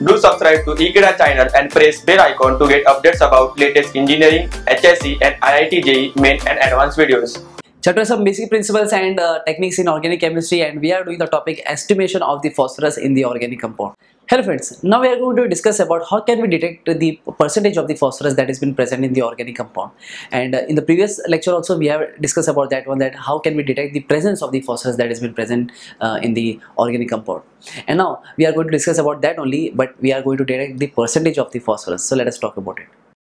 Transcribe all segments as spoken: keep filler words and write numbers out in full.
Do subscribe to Ekeeda channel and press bell icon to get updates about latest engineering, H S C and I I T J E E main and advanced videos. Chapter some basic principles and uh, techniques in organic chemistry, and we are doing the topic estimation of the phosphorus in the organic compound. Hello friends, now we are going to discuss about how can we detect the percentage of the phosphorus that has been present in the organic compound. And uh, in the previous lecture also we have discussed about that one, that how can we detect the presence of the phosphorus that has been present uh, in the organic compound. And now we are going to discuss about that only, but we are going to detect the percentage of the phosphorus. So let us talk about it.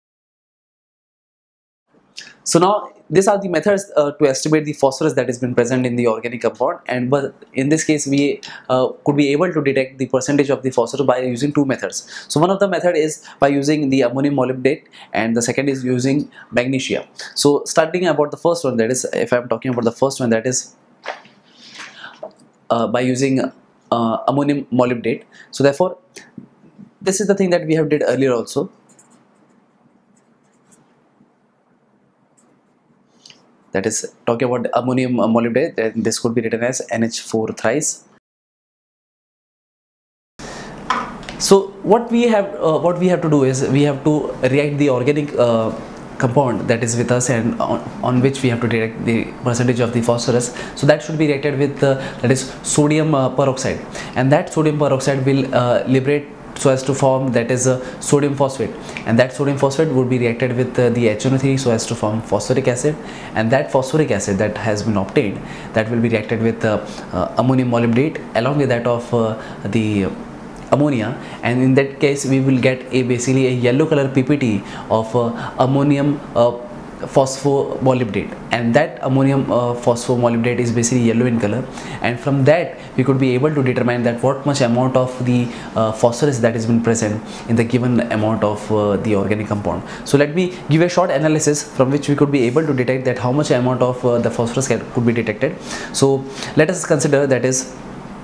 So now these are the methods uh, to estimate the phosphorus that has been present in the organic compound, and but in this case we uh, could be able to detect the percentage of the phosphorus by using two methods. So one of the method is by using the ammonium molybdate, and the second is using magnesia. So starting about the first one, that is, if I am talking about the first one, that is uh, by using uh, ammonium molybdate. So therefore this is the thing that we have did earlier also. That is talking about ammonium molybdate, then this could be written as N H four thrice. So what we have uh, what we have to do is we have to react the organic uh, compound that is with us, and on, on which we have to detect the percentage of the phosphorus. So that should be reacted with uh, that is sodium uh, peroxide, and that sodium peroxide will uh, liberate so as to form that is a uh, sodium phosphate, and that sodium phosphate would be reacted with uh, the H N O three so as to form phosphoric acid, and that phosphoric acid that has been obtained, that will be reacted with uh, uh, ammonium molybdate along with that of uh, the ammonia, and in that case we will get a basically a yellow color P P T of uh, ammonium uh, phosphomolybdate, and that ammonium uh, phosphomolybdate is basically yellow in color, and from that we could be able to determine that what much amount of the uh, phosphorus that has been present in the given amount of uh, the organic compound. So let me give a short analysis from which we could be able to detect that how much amount of uh, the phosphorus can, could be detected. So let us consider that is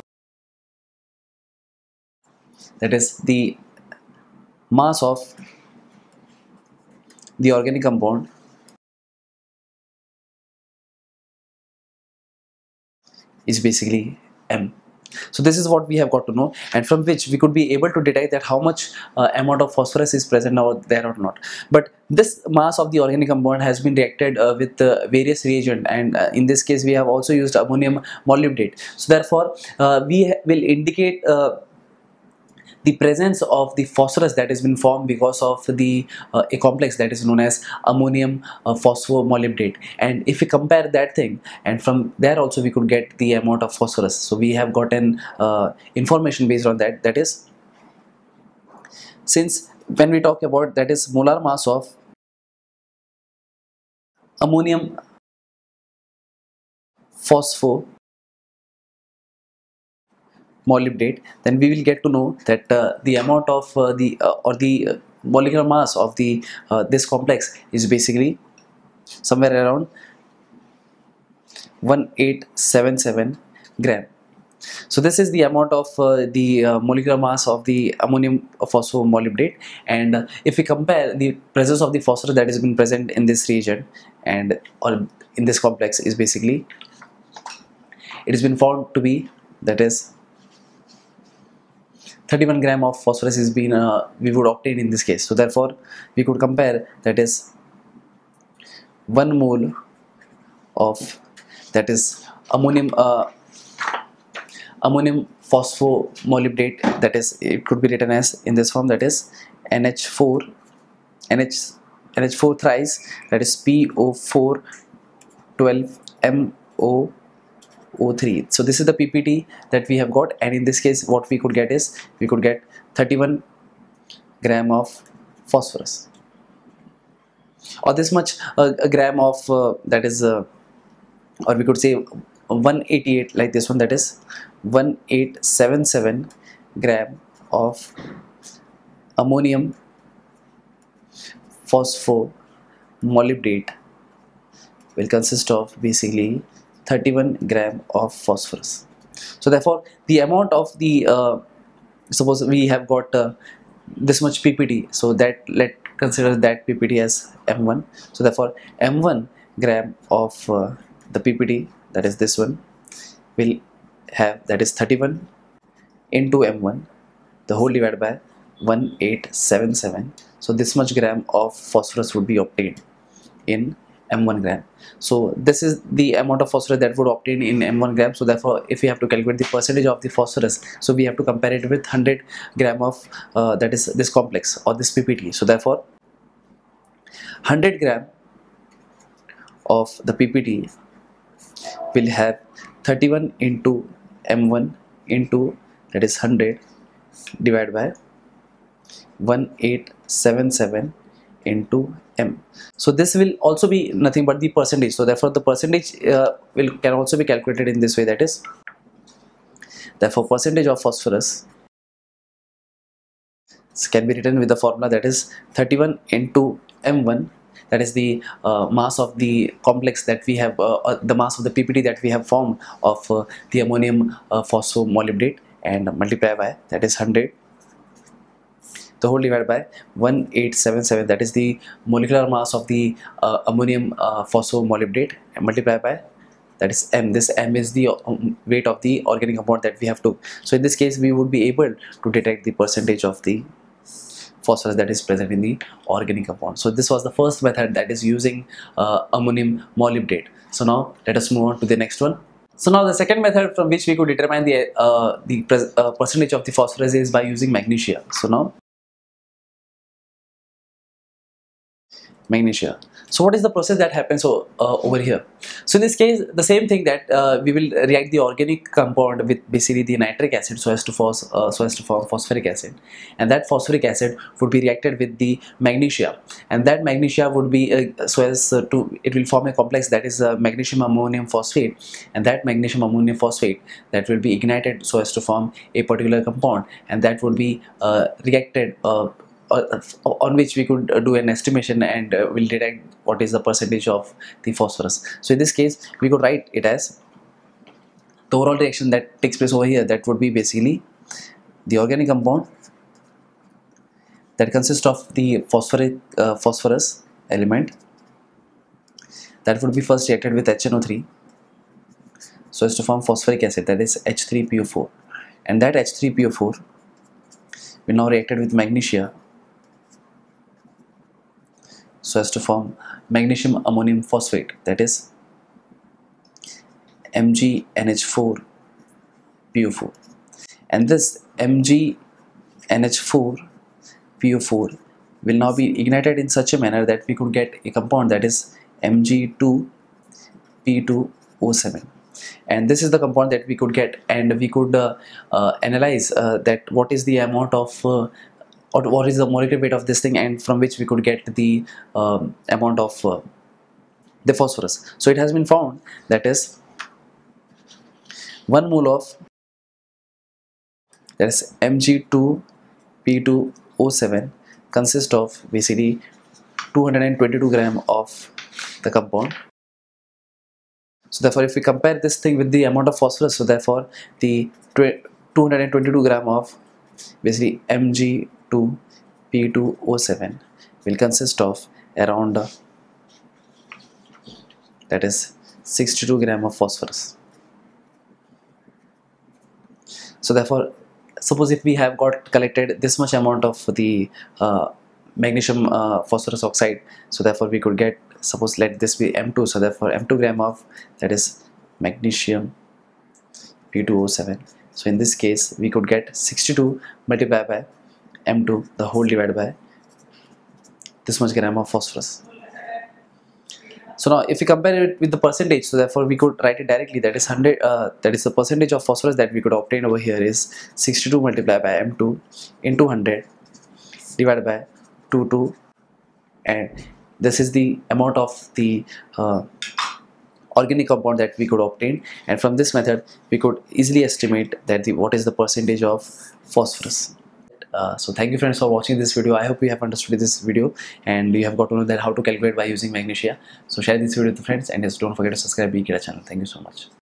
that is the mass of the organic compound is basically M. So this is what we have got to know, and from which we could be able to detect that how much uh, amount of phosphorus is present out there or not. But this mass of the organic compound has been reacted uh, with uh, various reagent, and uh, in this case we have also used ammonium molybdate. So therefore uh, we will indicate uh, the presence of the phosphorus that has been formed because of the uh, a complex that is known as ammonium uh, phosphomolybdate. And if we compare that thing, and from there also we could get the amount of phosphorus. So we have gotten uh, information based on that, that is, since when we talk about that is molar mass of ammonium phospho molybdate, then we will get to know that uh, the amount of uh, the uh, or the uh, molecular mass of the uh, this complex is basically somewhere around one eight seven seven gram. So this is the amount of uh, the uh, molecular mass of the ammonium phosphomolybdate, and uh, if we compare the presence of the phosphorus that has been present in this region and or in this complex is basically, it has been found to be that is thirty-one gram of phosphorus is been uh, we would obtain in this case. So therefore we could compare that is one mole of that is ammonium uh, ammonium phosphomolybdate, that is, it could be written as in this form, that is N H four N H four thrice, that is P O four twelve M O O three. So this is the P P T that we have got, and in this case what we could get is we could get thirty-one gram of phosphorus, or this much uh, a gram of uh, that is uh, or we could say one eighty-eight, like this one, that is one eight seven seven gram of ammonium phosphomolybdate will consist of basically thirty-one gram of phosphorus. So therefore the amount of the uh, suppose we have got uh, this much P P T, so that let consider that P P T as M one. So therefore M one gram of uh, the P P T, that is this one, will have that is thirty-one into M one, the whole divided by one eight seven seven. So this much gram of phosphorus would be obtained in m one gram. So this is the amount of phosphorus that would obtain in m one gram. So therefore, if we have to calculate the percentage of the phosphorus, so we have to compare it with one hundred gram of uh, that is this complex or this P P T. So therefore, one hundred gram of the P P T will have thirty-one into m one into, that is one hundred, divided by one eight seven seven into m. So this will also be nothing but the percentage. So therefore the percentage uh, will can also be calculated in this way, that is, therefore percentage of phosphorus can be written with the formula, that is thirty-one into m one, that is the uh, mass of the complex that we have, uh, uh, the mass of the P P T that we have formed of uh, the ammonium uh, phosphomolybdate, and multiply by, that is one hundred, the whole divided by one eight seven seven, that is the molecular mass of the uh, ammonium uh, phosphomolybdate, and multiply by, that is m. This m is the um, weight of the organic compound that we have to. So in this case we would be able to detect the percentage of the phosphorus that is present in the organic compound. So this was the first method, that is using uh, ammonium molybdate. So now let us move on to the next one. So now the second method from which we could determine the uh, the uh, percentage of the phosphorus is by using magnesia. So now magnesia. So what is the process that happens uh, over here? So in this case, the same thing, that uh, we will react the organic compound with basically the nitric acid so as to phos uh, so as to form phosphoric acid, and that phosphoric acid would be reacted with the magnesia, and that magnesia would be uh, so as uh, to it will form a complex, that is uh, magnesium ammonium phosphate, and that magnesium ammonium phosphate that will be ignited so as to form a particular compound, and that would be uh, reacted uh, Uh, on which we could uh, do an estimation, and uh, will detect what is the percentage of the phosphorus. So in this case we could write it as the overall reaction that takes place over here, that would be basically the organic compound that consists of the phosphoric uh, phosphorus element that would be first reacted with H N O three so as to form phosphoric acid, that is H three P O four, and that H three P O four will now reacted with magnesia so as to form magnesium ammonium phosphate, that is M G N H four P O four, and this M G N H four P O four will now be ignited in such a manner that we could get a compound, that is M G two P two O seven, and this is the compound that we could get, and we could uh, uh, analyze uh, that what is the amount of uh, or what is the molecular weight of this thing, and from which we could get the um, amount of uh, the phosphorus. So it has been found that is one mole of, that is M G two P two O seven consists of basically two hundred twenty-two gram of the compound. So therefore if we compare this thing with the amount of phosphorus, so therefore the two hundred twenty-two gram of basically M G two P two O seven will consist of around uh, that is sixty-two gram of phosphorus. So therefore, suppose if we have got collected this much amount of the uh, magnesium uh, phosphorus oxide, so therefore we could get, suppose let this be M two, so therefore M two gram of, that is magnesium P two O seven. So in this case we could get sixty-two multiplied by M two, the whole divided by this much gram of phosphorus. So now if we compare it with the percentage, so therefore we could write it directly, that is one hundred, uh, that is the percentage of phosphorus that we could obtain over here is sixty-two multiplied by M two into one hundred divided by two two, and this is the amount of the uh, organic compound that we could obtain, and from this method we could easily estimate that the what is the percentage of phosphorus. Uh, so thank you friends for watching this video. I hope you have understood this video and you have got to know that how to calculate by using magnesia. So share this video with friends, and just don't forget to subscribe to Bkeda channel. Thank you so much.